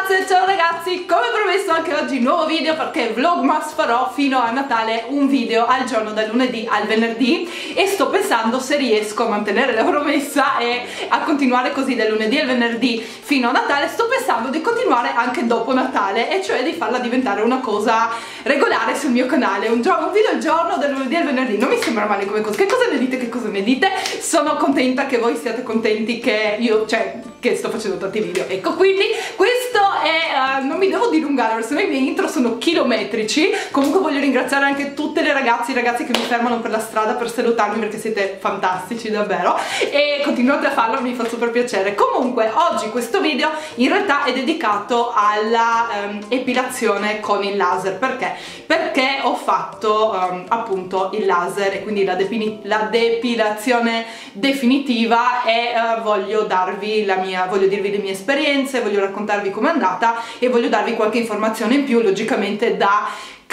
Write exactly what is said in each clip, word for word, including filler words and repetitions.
ragazze, ciao ragazzi, come promesso anche oggi nuovo video perché Vlogmas farò fino a Natale un video al giorno dal lunedì al venerdì e sto pensando se riesco a mantenere la promessa e a continuare così dal lunedì al venerdì fino a Natale. Sto pensando di continuare anche dopo Natale, e cioè di farla diventare una cosa regolare sul mio canale, un, un video al giorno dal lunedì al venerdì. Non mi sembra male come cosa. Che cosa ne dite? Che cosa ne dite? Sono contenta che voi siate contenti che io, cioè, che sto facendo tanti video. Ecco, quindi questo è, uh, non mi devo dilungare perché sennò i miei intro sono chilometrici. Comunque voglio ringraziare anche tutte le ragazze e i ragazzi che mi fermano per la strada per salutarmi, perché siete fantastici davvero e continuate a farlo, mi fa super piacere. Comunque oggi questo video in realtà è dedicato alla um, epilazione con il laser. Perché? Perché ho fatto um, appunto il laser e quindi la, la depilazione definitiva e uh, voglio darvi la mia, voglio dirvi le mie esperienze, voglio raccontarvi com'è andata e voglio darvi qualche informazione in più, logicamente da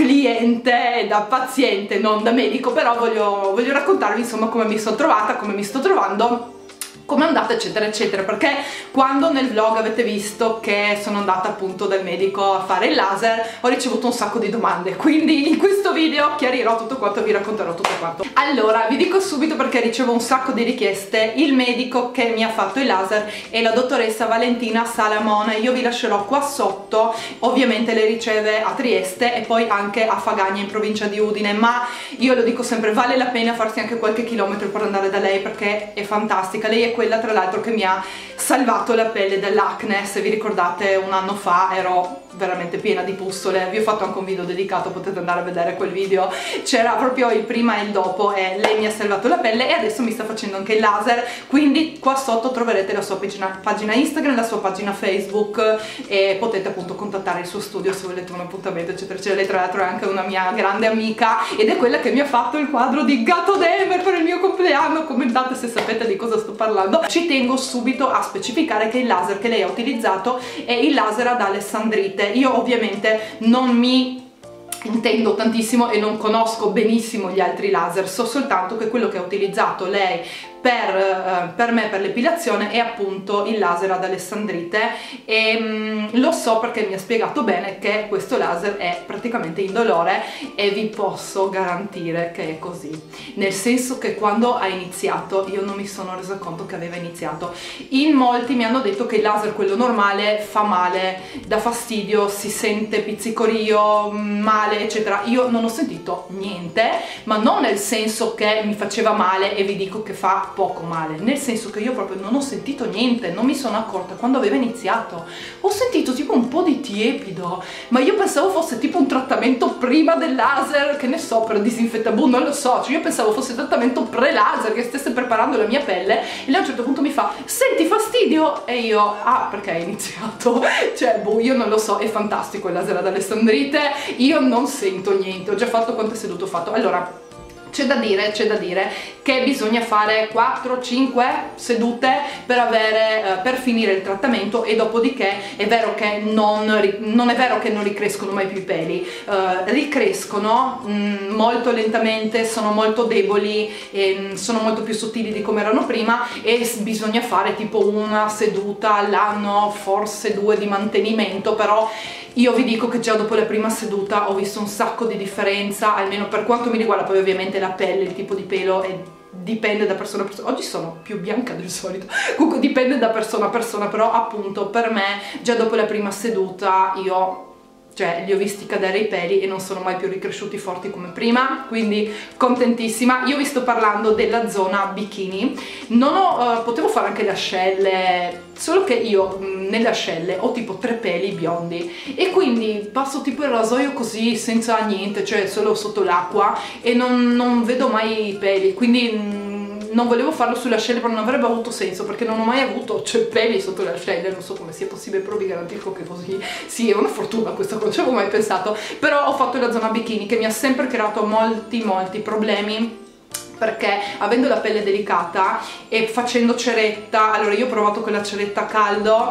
cliente, da paziente, non da medico, però voglio, voglio raccontarvi insomma come mi sono trovata, come mi sto trovando, come è andata, eccetera eccetera. Perché quando nel vlog avete visto che sono andata appunto dal medico a fare il laser ho ricevuto un sacco di domande, quindi in questo video chiarirò tutto quanto, vi racconterò tutto quanto. Allora vi dico subito, perché ricevo un sacco di richieste, il medico che mi ha fatto il laser è la dottoressa Valentina Salamone. Io vi lascerò qua sotto, ovviamente le riceve a Trieste e poi anche a Fagagna in provincia di Udine, ma io lo dico sempre, vale la pena farsi anche qualche chilometro per andare da lei perché è fantastica. Lei è quella tra l'altro che mi ha salvato la pelle dall'acne. Se vi ricordate, un anno fa ero veramente piena di pustole, vi ho fatto anche un video dedicato, potete andare a vedere quel video, c'era proprio il prima e il dopo e lei mi ha salvato la pelle e adesso mi sta facendo anche il laser. Quindi qua sotto troverete la sua pagina, pagina Instagram, la sua pagina Facebook e potete appunto contattare il suo studio se volete un appuntamento eccetera eccetera. Lei tra l'altro è anche una mia grande amica ed è quella che mi ha fatto il quadro di Gattodemer per il mio compleanno. Commentate se sapete di cosa sto parlando. Ci tengo subito a specificare che il laser che lei ha utilizzato è il laser ad alessandrite. Io ovviamente non mi intendo tantissimo e non conosco benissimo gli altri laser, so soltanto che quello che ha utilizzato lei per, uh, per me per l'epilazione è appunto il laser ad alessandrite e um, lo so perché mi ha spiegato bene che questo laser è praticamente indolore e vi posso garantire che è così, nel senso che quando ha iniziato io non mi sono resa conto che aveva iniziato. In molti mi hanno detto che il laser, quello normale, fa male, dà fastidio, si sente pizzicorio, male eccetera. Io non ho sentito niente, ma non nel senso che mi faceva male e vi dico che fa poco male, nel senso che io proprio non ho sentito niente, non mi sono accorta quando aveva iniziato. Ho sentito tipo un po' di tiepido, ma io pensavo fosse tipo un trattamento prima del laser, che ne so, per disinfettabù, non lo so, cioè io pensavo fosse trattamento pre-laser che stesse preparando la mia pelle e lei a un certo punto mi fa: senti fastidio? E io: ah, perché hai iniziato? Cioè boh, io non lo so, è fantastico il laser ad alessandrite, io non sento niente, ho già fatto quante sedute ho fatto. Allora c'è da dire, c'è da dire che bisogna fare quattro cinque sedute per avere, eh, per finire il trattamento, e dopodiché è vero che non, non è vero che non ricrescono mai più i peli, eh, ricrescono mh, molto lentamente, sono molto deboli e mh, sono molto più sottili di come erano prima, e bisogna fare tipo una seduta all'anno, forse due di mantenimento. Però io vi dico che già dopo la prima seduta ho visto un sacco di differenza, almeno per quanto mi riguarda. Poi ovviamente la pelle, il tipo di pelo è, dipende da persona a persona. Oggi sono più bianca del solito, comunque dipende da persona a persona, però appunto per me già dopo la prima seduta io, cioè, li ho visti cadere i peli e non sono mai più ricresciuti forti come prima, quindi contentissima. Io vi sto parlando della zona bikini. Non ho, uh, potevo fare anche le ascelle, solo che io mh, nelle ascelle ho tipo tre peli biondi e quindi passo tipo il rasoio così senza niente, cioè solo sotto l'acqua, e non, non vedo mai i peli, quindi mh, non volevo farlo sulle ascelle, però non avrebbe avuto senso perché non ho mai avuto, cioè, peli sotto le ascelle, non so come sia possibile, però vi garantisco che così sì, è una fortuna questa cosa, non ci avevo mai pensato. Però ho fatto la zona bikini che mi ha sempre creato molti molti problemi, perché avendo la pelle delicata e facendo ceretta, allora io ho provato con la ceretta a caldo,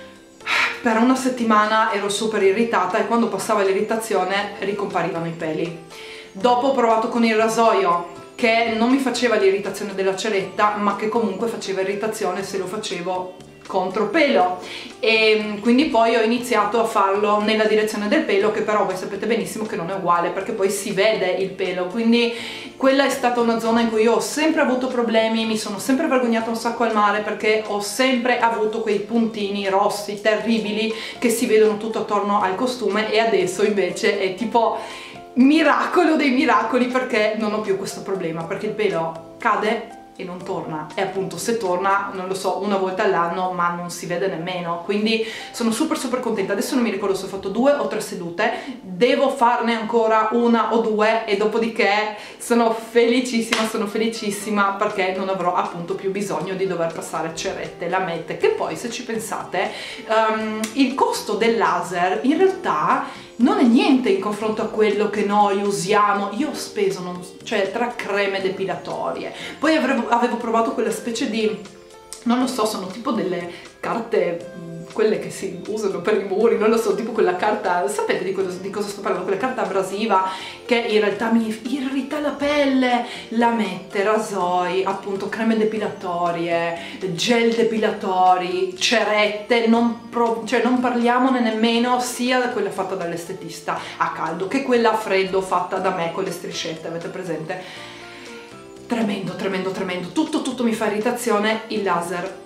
per una settimana ero super irritata e quando passava l'irritazione ricomparivano i peli. Dopo ho provato con il rasoio, che non mi faceva l'irritazione della ceretta, ma che comunque faceva irritazione se lo facevo contropelo, e quindi poi ho iniziato a farlo nella direzione del pelo, che però voi sapete benissimo che non è uguale, perché poi si vede il pelo, quindi quella è stata una zona in cui io ho sempre avuto problemi, mi sono sempre vergognata un sacco al mare, perché ho sempre avuto quei puntini rossi terribili che si vedono tutto attorno al costume, e adesso invece è tipo miracolo dei miracoli, perché non ho più questo problema, perché il pelo cade e non torna, e appunto se torna, non lo so, una volta all'anno, ma non si vede nemmeno, quindi sono super super contenta. Adesso non mi ricordo se ho fatto due o tre sedute, devo farne ancora una o due, e dopodiché sono felicissima, sono felicissima perché non avrò appunto più bisogno di dover passare cerette, lamette, che poi se ci pensate um, il costo del laser in realtà non è niente in confronto a quello che noi usiamo. Io ho speso, non, cioè tra creme depilatorie, poi avevo, avevo provato quella specie di, non lo so, sono tipo delle carte, quelle che si usano per i muri, non lo so, tipo quella carta, sapete di cosa, di cosa sto parlando, quella carta abrasiva che in realtà mi irrita la pelle, lamette, rasoi, appunto creme depilatorie, gel depilatori, cerette, non, pro, cioè non parliamone nemmeno, sia da quella fatta dall'estetista a caldo che quella a freddo fatta da me con le striscette, avete presente? Tremendo, tremendo, tremendo, tutto tutto mi fa irritazione. Il laser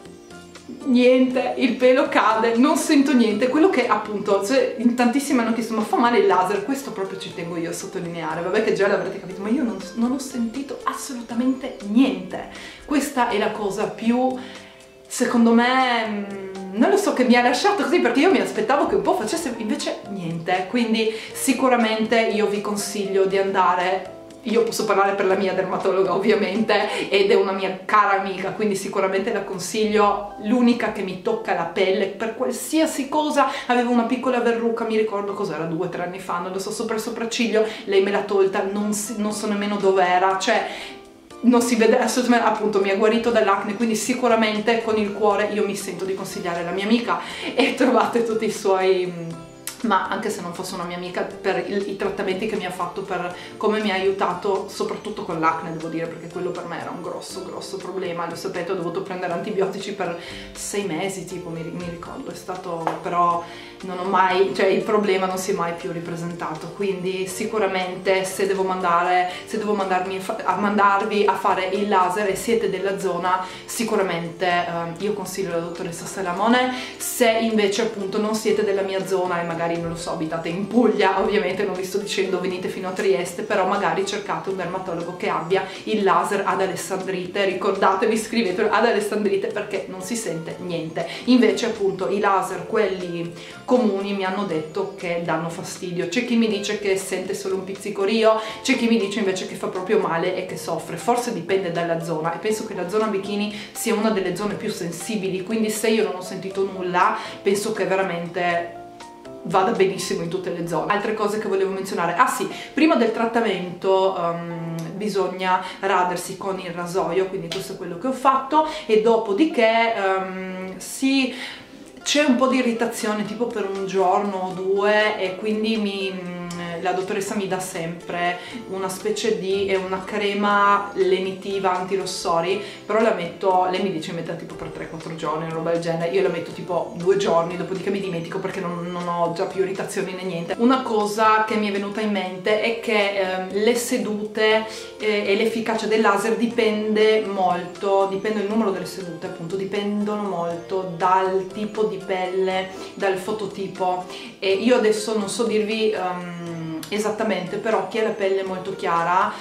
niente, il pelo cade, non sento niente. Quello che appunto, cioè, in tantissimi hanno chiesto ma fa male il laser, questo proprio ci tengo io a sottolineare, vabbè che già l'avrete capito, ma io non, non ho sentito assolutamente niente. Questa è la cosa più, secondo me, non lo so, che mi ha lasciato così, perché io mi aspettavo che un po' facesse, invece niente. Quindi sicuramente io vi consiglio di andare, io posso parlare per la mia dermatologa ovviamente, ed è una mia cara amica, quindi sicuramente la consiglio, l'unica che mi tocca la pelle per qualsiasi cosa. Avevo una piccola verruca, mi ricordo cos'era, due o tre anni fa, non lo so, sopra il sopracciglio, lei me l'ha tolta, non, si, non so nemmeno dov'era, cioè non si vede assolutamente, appunto mi ha guarito dall'acne, quindi sicuramente con il cuore io mi sento di consigliare la mia amica, e trovate tutti i suoi, ma anche se non fosse una mia amica, per il, i trattamenti che mi ha fatto, per come mi ha aiutato soprattutto con l'acne, devo dire, perché quello per me era un grosso grosso problema, lo sapete, ho dovuto prendere antibiotici per sei mesi tipo, mi, mi ricordo, è stato, però non ho mai, cioè il problema non si è mai più ripresentato, quindi sicuramente se devo mandare, se devo mandarmi a mandarvi a fare il laser e siete della zona, sicuramente eh, io consiglio la dottoressa Salamone. Se invece appunto non siete della mia zona e magari non lo so, abitate in Puglia, ovviamente non vi sto dicendo venite fino a Trieste, però magari cercate un dermatologo che abbia il laser ad Alessandrite, ricordatevi, scrivetelo ad Alessandrite, perché non si sente niente. Invece appunto i laser, quelli comuni, mi hanno detto che danno fastidio, c'è chi mi dice che sente solo un pizzicorio, c'è chi mi dice invece che fa proprio male e che soffre, forse dipende dalla zona, e penso che la zona bikini sia una delle zone più sensibili, quindi se io non ho sentito nulla, penso che veramente vada benissimo in tutte le zone. Altre cose che volevo menzionare, ah sì, prima del trattamento um, bisogna radersi con il rasoio, quindi questo è quello che ho fatto, e dopodiché um, si c'è un po' di irritazione tipo per un giorno o due, e quindi mi, la dottoressa mi dà sempre una specie di, è una crema lenitiva antirossori, però la metto, lei mi dice metta tipo per tre quattro giorni, una roba del genere, io la metto tipo due giorni, dopodiché mi dimentico perché non, non ho già più irritazioni né niente. Una cosa che mi è venuta in mente è che eh, le sedute eh, e l'efficacia del laser dipende molto, dipende il numero delle sedute appunto, dipendono molto dal tipo di pelle, dal fototipo, e io adesso non so dirvi um, esattamente, però chi ha la pelle molto chiara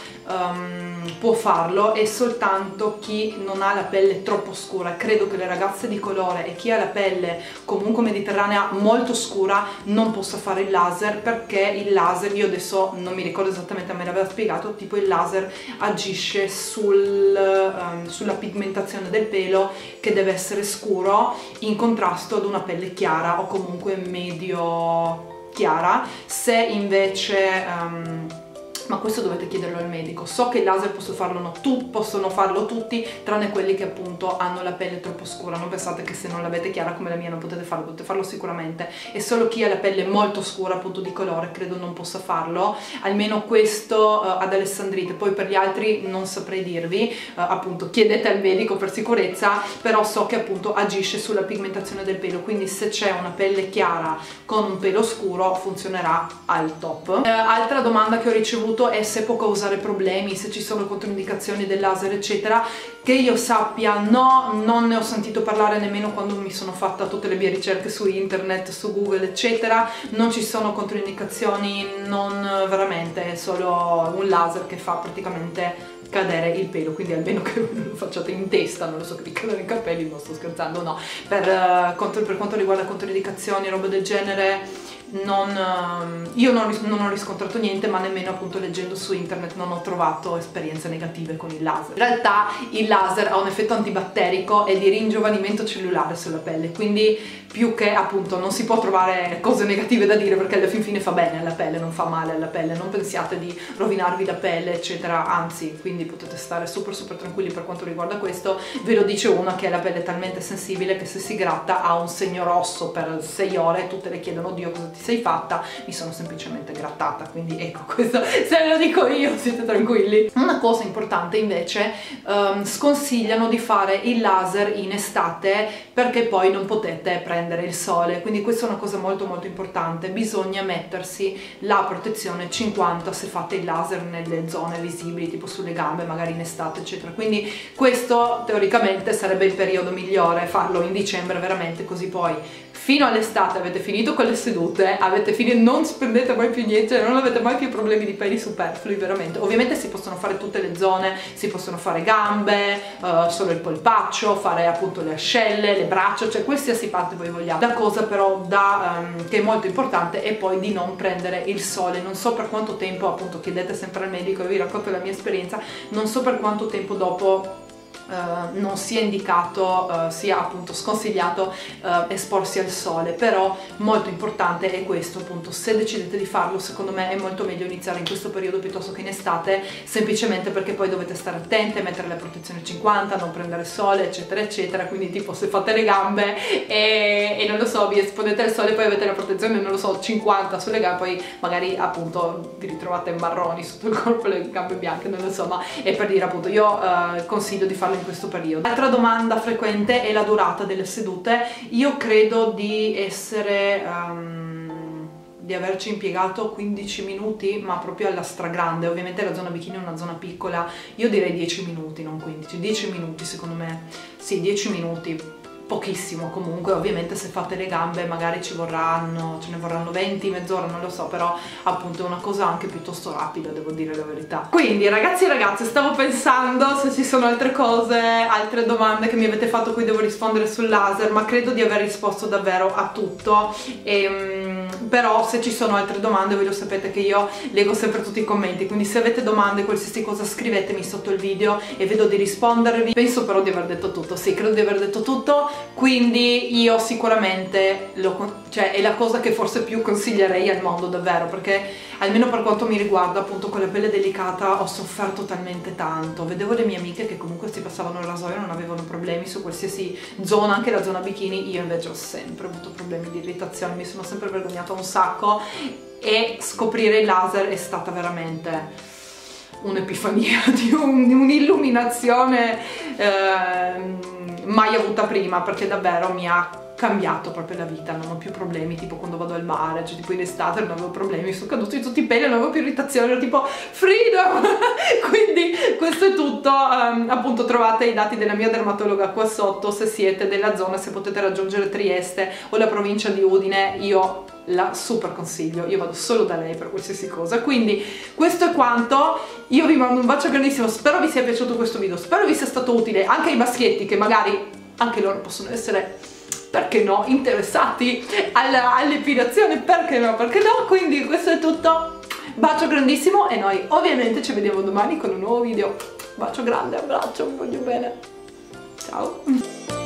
um, può farlo, e soltanto chi non ha la pelle troppo scura. Credo che le ragazze di colore e chi ha la pelle comunque mediterranea molto scura non possa fare il laser, perché il laser, io adesso non mi ricordo esattamente, me l'aveva spiegato, tipo il laser agisce sul, um, sulla pigmentazione del pelo, che deve essere scuro in contrasto ad una pelle chiara o comunque medio chiara. Se invece um, ma questo dovete chiederlo al medico. So che il laser posso farlo, no, tu, possono farlo tutti, tranne quelli che appunto hanno la pelle troppo scura. Non pensate che se non l'avete chiara come la mia non potete farlo, potete farlo sicuramente, e solo chi ha la pelle molto scura appunto di colore credo non possa farlo, almeno questo uh, ad Alessandrite. Poi per gli altri non saprei dirvi, uh, appunto chiedete al medico per sicurezza, però so che appunto agisce sulla pigmentazione del pelo, quindi se c'è una pelle chiara con un pelo scuro funzionerà al top. Uh, altra domanda che ho ricevuto è se può causare problemi, se ci sono controindicazioni del laser eccetera. Che io sappia no, non ne ho sentito parlare nemmeno quando mi sono fatta tutte le mie ricerche su internet, su Google eccetera. Non ci sono controindicazioni, non veramente, è solo un laser che fa praticamente cadere il pelo, quindi almeno che non lo facciate in testa, non lo so, che vi cadono i capelli, non sto scherzando, no. Per, uh, per quanto riguarda controindicazioni, roba del genere, non, uh, io non, non ho riscontrato niente, ma nemmeno appunto leggendo su internet non ho trovato esperienze negative con il laser. In realtà il laser ha un effetto antibatterico e di ringiovanimento cellulare sulla pelle, quindi più che appunto non si può trovare cose negative da dire, perché alla fin fine fa bene alla pelle, non fa male alla pelle, non pensiate di rovinarvi la pelle eccetera, anzi, quindi potete stare super super tranquilli per quanto riguarda questo. Ve lo dice una che ha la pelle talmente sensibile che se si gratta ha un segno rosso per sei ore e tutte le chiedono: oddio, cosa ti sei fatta? Mi sono semplicemente grattata, quindi ecco, questo se ve lo dico io siete tranquilli. Una cosa importante invece, um, sconsigliano di fare il laser in estate perché poi non potete prendere il sole, quindi questa è una cosa molto molto importante. Bisogna mettersi la protezione cinquanta se fate il laser nelle zone visibili, tipo sulle gambe, magari in estate eccetera, quindi questo teoricamente sarebbe il periodo migliore, farlo in dicembre veramente, così poi fino all'estate avete finito con le sedute, avete finito, non spendete mai più niente, non avete mai più problemi di peli superflui veramente. Ovviamente si possono fare tutte le zone, si possono fare gambe, uh, solo il polpaccio, fare appunto le ascelle, le braccia, cioè qualsiasi parte voi vogliate. La cosa però da, um, che è molto importante è poi di non prendere il sole. Non so per quanto tempo, appunto chiedete sempre al medico, io vi racconto la mia esperienza, non so per quanto tempo dopo Uh, non sia indicato, uh, sia appunto sconsigliato uh, esporsi al sole, però molto importante è questo appunto. Se decidete di farlo, secondo me è molto meglio iniziare in questo periodo piuttosto che in estate, semplicemente perché poi dovete stare attente, mettere la protezione cinquanta, non prendere sole eccetera eccetera, quindi tipo se fate le gambe e, e non lo so, vi esponete al sole, poi avete la protezione non lo so cinquanta sulle gambe, poi magari appunto vi ritrovate marroni sotto il corpo, le gambe bianche, non lo so, ma è per dire appunto io uh, consiglio di farlo in questo periodo. Altra domanda frequente è la durata delle sedute. Io credo di essere um, di averci impiegato quindici minuti, ma proprio alla stragrande. Ovviamente la zona bikini è una zona piccola, io direi dieci minuti, non quindici, dieci minuti secondo me, sì, dieci minuti, pochissimo comunque. Ovviamente se fate le gambe magari ci vorranno, ce ne vorranno venti, mezz'ora, non lo so, però appunto è una cosa anche piuttosto rapida, devo dire la verità. Quindi ragazzi e ragazze, stavo pensando se ci sono altre cose, altre domande che mi avete fatto a cui devo rispondere sul laser, ma credo di aver risposto davvero a tutto. E, però se ci sono altre domande voi lo sapete che io leggo sempre tutti i commenti, quindi se avete domande, qualsiasi cosa, scrivetemi sotto il video e vedo di rispondervi. Penso però di aver detto tutto, sì, credo di aver detto tutto. Quindi io sicuramente, lo, cioè è la cosa che forse più consiglierei al mondo davvero, perché almeno per quanto mi riguarda appunto con la pelle delicata ho sofferto talmente tanto. Vedevo le mie amiche che comunque si passavano il rasoio e non avevano problemi su qualsiasi zona, anche la zona bikini. Io invece ho sempre avuto problemi di irritazione, mi sono sempre vergognata un sacco e scoprire il laser è stata veramente un'epifania, di un'illuminazione eh, mai avuta prima, perché davvero mi ha cambiato proprio la vita. Non ho più problemi tipo quando vado al mare, cioè tipo in estate non avevo problemi, mi sono caduti tutti i peli, non avevo più irritazione, ero tipo freedom. Quindi questo è tutto. Um, appunto trovate i dati della mia dermatologa qua sotto, se siete della zona, se potete raggiungere Trieste o la provincia di Udine, io la super consiglio, io vado solo da lei per qualsiasi cosa. Quindi questo è quanto, io vi mando un bacio grandissimo, spero vi sia piaciuto questo video, spero vi sia stato utile anche ai maschietti che magari anche loro possono essere, perché no, interessati all'epilazione, perché no, perché no. Quindi questo è tutto, bacio grandissimo e noi ovviamente ci vediamo domani con un nuovo video. Bacio grande, abbraccio, vi voglio bene, ciao.